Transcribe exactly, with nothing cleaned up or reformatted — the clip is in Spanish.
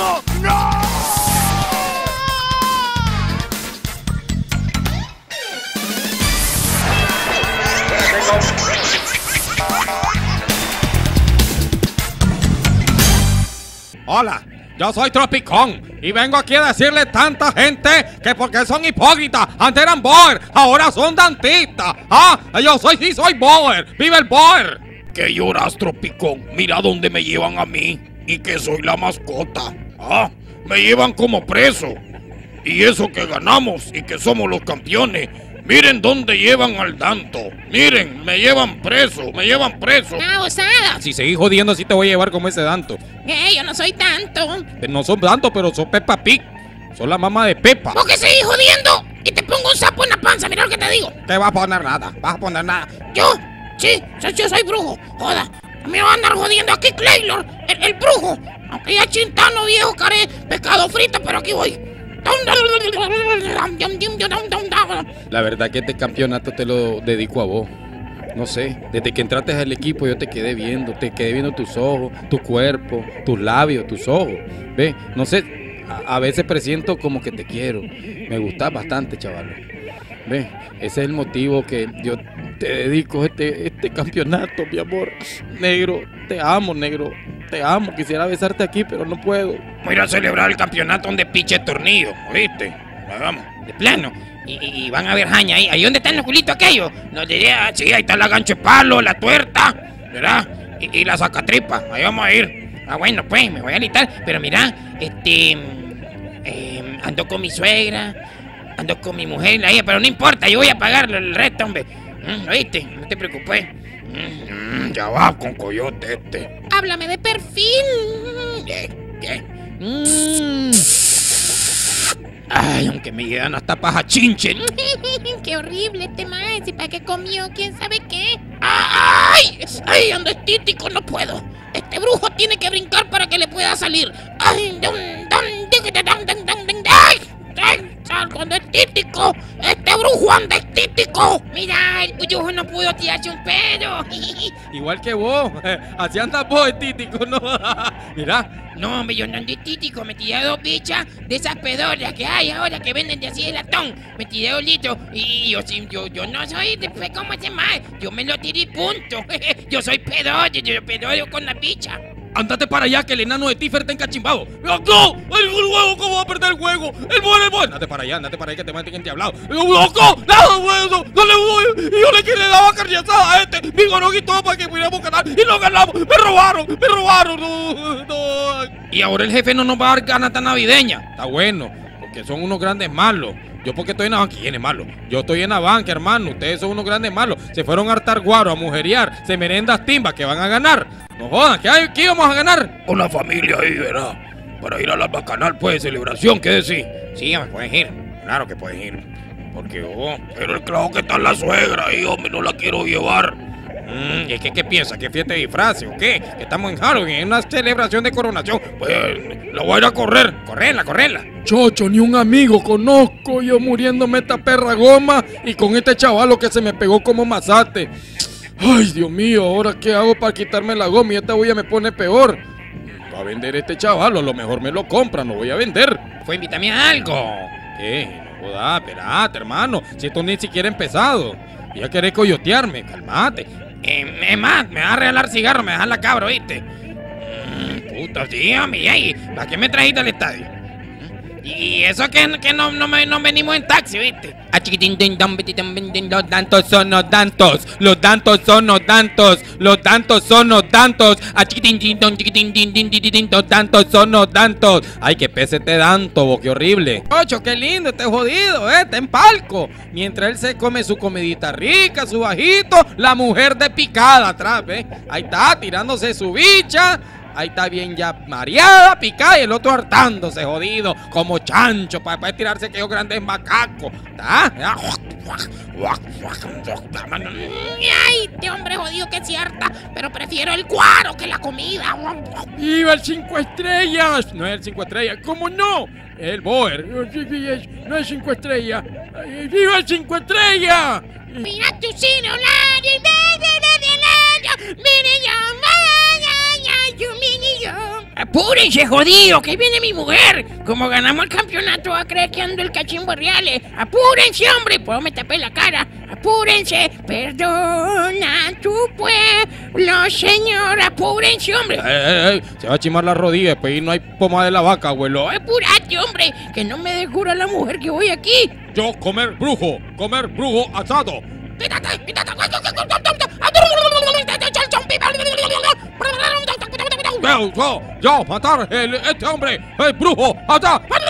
no, no. Hola, yo soy Tropicón y vengo aquí a decirle a tanta gente que porque son hipócritas, antes eran Boer, ahora son dantistas. Ah, yo soy, sí soy Boer, vive el Boer. ¿Qué lloras, Tropicón? Mira dónde me llevan a mí y que soy la mascota. Ah, me llevan como preso. Y eso que ganamos y que somos los campeones. Miren dónde llevan al Danto. Miren, me llevan preso, me llevan preso. ¡Ah, osada! Si seguís jodiendo así te voy a llevar como ese Danto. Eh, yo no soy tanto. No son Danto, pero son Peppa Pig. Son la mamá de Peppa. ¿Vos que seguís jodiendo? Y te pongo un sapo en la panza, mira lo que te digo. ¿Qué vas a poner nada? ¿Vas a poner nada? ¿Yo? Sí, yo, yo soy brujo. Joda, me va a andar jodiendo aquí Claylor, el, el brujo. Aunque ya chintano viejo, caré, pescado frito, pero aquí voy. La verdad que este campeonato te lo dedico a vos. No sé, desde que entraste al equipo yo te quedé viendo, te quedé viendo tus ojos, tu cuerpo, tus labios, tus ojos. Ve, no sé, a, a veces presiento como que te quiero. Me gustas bastante, chaval. Ve, ese es el motivo que yo te dedico este, este campeonato, mi amor. Negro, te amo, negro. Te amo, quisiera besarte aquí, pero no puedo. Voy a ir a celebrar el campeonato donde piche tornillo, ¿oíste? Vamos. De plano. Y, y, y van a ver jaña ahí. ¿Ahí dónde están los culitos aquellos? No diría, sí, ahí está la gancho de palo, la tuerta, ¿verdad? Y, y la sacatripa, ahí vamos a ir. Ah, bueno, pues, me voy a alitar. Pero mira, este... Eh, ando con mi suegra, ando con mi mujer, la hija, pero no importa, yo voy a pagar el resto, hombre. ¿Oíste? No te preocupes. Mm, ya va con coyote este. Háblame de perfil. ¿Qué? ¿Qué? Mm. Ay, aunque me llegan hasta paja chinche. Qué horrible este maestro. ¿Y para qué comió? ¿Quién sabe qué? ¡Ay! ¡Ay, ando estítico! No puedo. Este brujo tiene que brincar para que le pueda salir. ¡Ay! ¡Dum, dum, dig, dum, dum, dum, dum, ¡ay! ¡Ay! ¡Salgo ando estítico! ¡Este brujo anda estítico! Mira, el puyujo no pudo tirarse un pedo. Igual que vos. Así andas vos, estítico, ¿no? Mira. No, hombre, yo no ando estítico. Me tiré dos bichas de esas pedoras que hay ahora que venden de así de latón. Me tiré dos litros y yo, yo, yo no soy después como ese mal. Yo me lo tiré y punto. Yo soy pedorro, yo pedorro con la bicha. Andate para allá que el enano de Tifer está encachimbado. ¡No! ¡El juego! ¿Cómo va a perder el juego? ¡El bueno, el bueno! Andate para allá, andate para allá que te maten en diablado. ¡Loco! ¡Nada, bueno! ¡No le voy! Y yo le, le daba carniazada a este. Mi gorón y todo para que pudiéramos ganar. Y no ganamos. ¡Me robaron! ¡Me robaron! No, no. Y ahora el jefe no nos va a dar ganata navideña. Está bueno, porque son unos grandes malos. Yo porque estoy en la banca, ¿quién es malo? Yo estoy en la banca, hermano. Ustedes son unos grandes malos. Se fueron a hartar guaro, a mujerear. Se merendas timbas que van a ganar. No jodan, ¿qué, hay? ¿Qué íbamos a ganar? Una familia ahí, ¿verdad? Para ir a la bacanal, pues, celebración, ¿qué decís? Sí, me puedes ir. Claro que puedes ir. Porque, oh, pero el clavo que está la suegra ahí, hombre, no la quiero llevar. Mm, ¿Y qué, qué piensa? ¿Qué fiesta de disfraces o qué? Que estamos en Halloween, en una celebración de coronación. Pues, la voy a ir a correr. Correrla, correrla. Chocho, ni un amigo conozco. Yo muriéndome esta perra goma y con este chavalo que se me pegó como mazate. Ay, Dios mío, ¿ahora qué hago para quitarme la goma? Y esta huella me pone peor. Va a vender este chavalo, a lo mejor me lo compran, lo voy a vender. Pues invítame a algo. ¿Qué? No jodas, espérate, hermano. Si esto ni siquiera ha empezado. Ya querés coyotearme, calmate. Eh, es más, me vas a regalar cigarro, me dejas la cabra, ¿oíste? Mm, puta, sí, hombre, ¿para qué me trajiste al estadio? Y eso que, que no, no, me, no venimos en taxi, ¿viste? Los dantos son los dantos. Los dantos son los dantos. Los dantos son los dantos. Los dantos son los dantos. Ay, que pese este danto, bo, qué horrible. Ocho, qué lindo, este jodido, eh, está en palco. Mientras él se come su comidita rica, su bajito, la mujer de picada atrás, ¿ves? Ahí está, tirándose su bicha. Ahí está bien ya mareada, picada y el otro hartándose, jodido, como chancho, para poder tirarse que yo grande en macaco. ¿Está? Ay, este hombre jodido que se harta, pero prefiero el guaro que la comida. ¡Viva el cinco estrellas! No es el cinco estrellas, ¿cómo no? El Boer, no es cinco estrellas. ¡Viva el cinco estrellas! Mira tu celular, el de de de de de de Apúrense, jodido, que ahí viene mi mujer. Como ganamos el campeonato, va a creer que ando el cachimbo reales. Apúrense, hombre, pues me tapé la cara. Apúrense, perdona tu pueblo, señor. Apúrense, hombre. ¡Ey, ey, ey! Se va a chimar la rodilla, después ahí no hay pomada de la vaca, abuelo. Apúrate, hombre, que no me descubra la mujer que voy aquí. Yo comer brujo, comer brujo asado. Yo, yo, yo, matar el, este hombre, el brujo, asado.